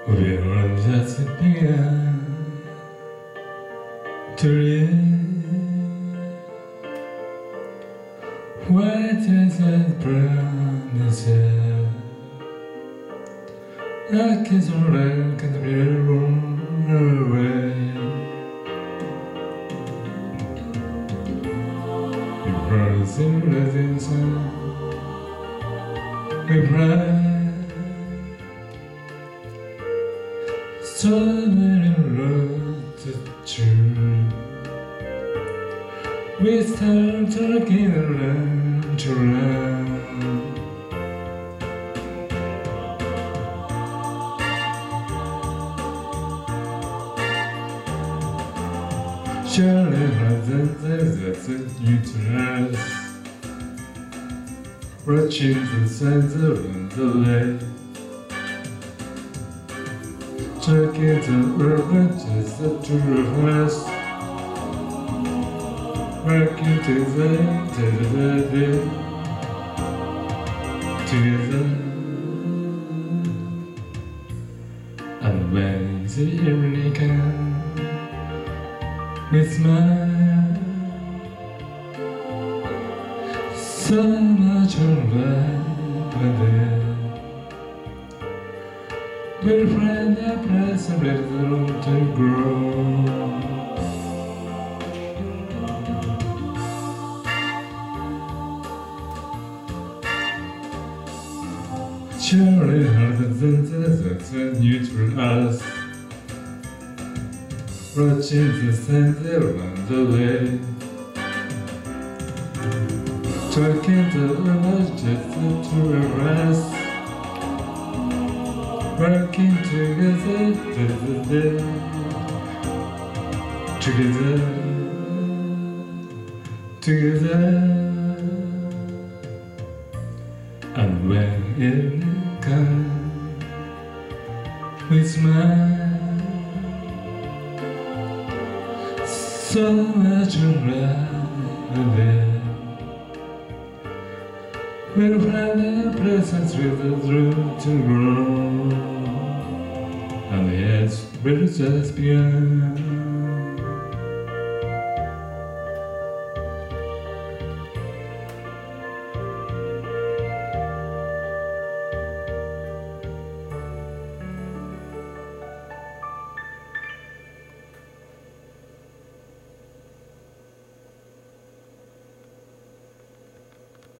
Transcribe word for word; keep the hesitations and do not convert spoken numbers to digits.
We were just began to live. What is that promises? I kiss her like a run away. We promised him nothing, son. We cried. So many roads to choose. We start talking around to run. Surely hasn't existed you to us. Watching the signs around the lake. Talking to urban just the two of us. Working together, together, together. And when the evening comes, we smile. So much already. We'll find a place and let the room to grow. Surely harder than the that neutral us. Watching the center around the way. Talking to us just the two of us. Working together, together, together, together. And when it comes, we smile. So much already. We'll find a presence with the room to grow. And yes, we'll just begun.